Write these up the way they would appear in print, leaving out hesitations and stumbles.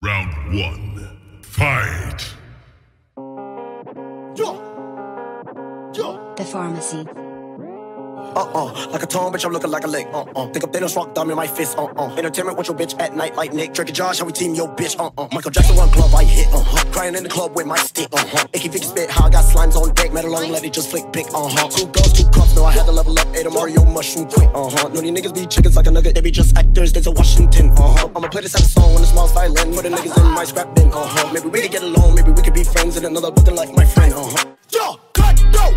Round 1. Fight! The pharmacy. Like a tone, bitch, I'm looking like a lick. Think up Thanos, rock thumb in my fist. Entertainment with your bitch at night like Nick. Drake and Josh, how we team your bitch. Michael Jackson, one glove, I hit. Crying in the club with my stick. Icky Vic spit, how I got slimes on deck. Metal long, let it just flick big. 2 girls, 2 cups, no, I had to level up. Ate a Mario mushroom quick. No, these niggas be chickens like a nugget. They be just actors, there's a Washington. I'ma play this at a song when the small violin. For the niggas in my scrap bin. Maybe we could get along, maybe we could be friends. And another looking like my friend. Yo, cut dough.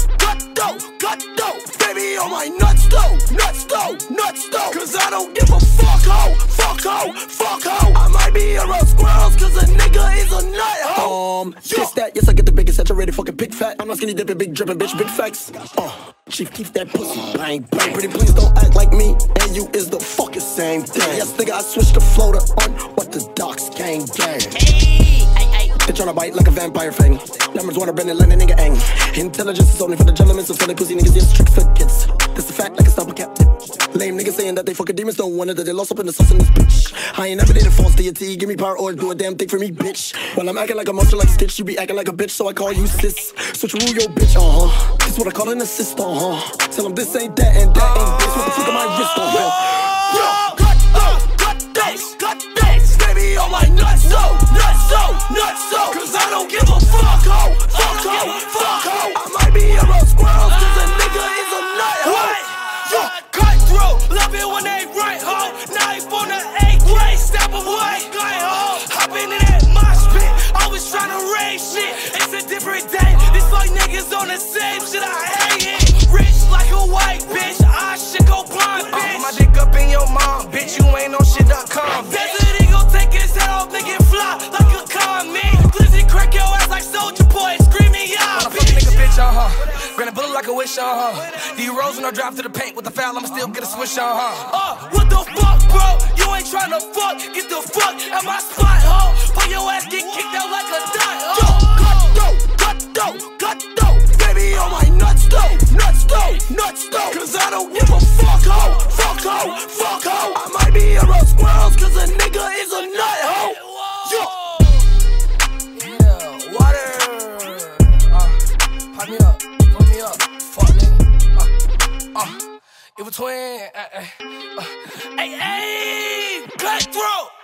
Baby on my nuts though. Cause I don't give a fuck ho. I might be around squirrels cause a nigga is a nut ho. Kiss that, yes I get the biggest saturated fucking big fat. I'm not skinny dipping, big dripping, bitch, big facts. Chief, keep that pussy bang. Pretty please don't act like me and you is the fucking same thing. Yes nigga, I switched the floater on what the docs gang. They tryna bite like a vampire fang. Numbers wanna bend it like a nigga ang. Intelligence is only for the gentlemen, so silly pussy niggas just trick for kids. That's a fact like a stopper cap. Lame niggas saying that they fucking demons, don't wonder that they lost up in the sauce in this bitch. I ain't never did a false deity, give me power or do a damn thing for me, bitch. While I'm acting like a monster like Stitch, you be acting like a bitch, so I call you sis. Switch rule your bitch, This what I call an assist, Tell them this ain't that and that ain't this. What the fuck am I wrist, Yo, cut this, baby on my nuts, so. Cause I don't give a fuck ho. I might be around squirrels cause a nigga is a nut ho. Cut through, love it when they right ho. Knife on the AK, step away, ho. Hop into that mosh pit, always trying to raise shit. It's a different day, these fuck niggas on the same shit, I hate it. Rich like a white bitch, I shit go blind, bitch. Put my dick up in your mom, bitch, you ain't no shit.com. Desert Eagle take his head off, make it fly like a comet. Glizzy crack your ass like Soulja Boy, screaming yeah, bitch. Fucking nigga bitch, Grant a bullet like a wish, D rolls when I drive to the paint with the foul, I'ma still get a swish, what the fuck, bro? You ain't tryna fuck, get the fuck at my spot, ho. Put your ass get kicked out like a dot, ho. Cut dough, baby on my nuts though. Cause I don't give a fuck ho. I might be around squirrels cause a nigga is a nut ho. Yeah, water. Pipe me up, put me up, fuck nigga. In between, hey, cutthroat.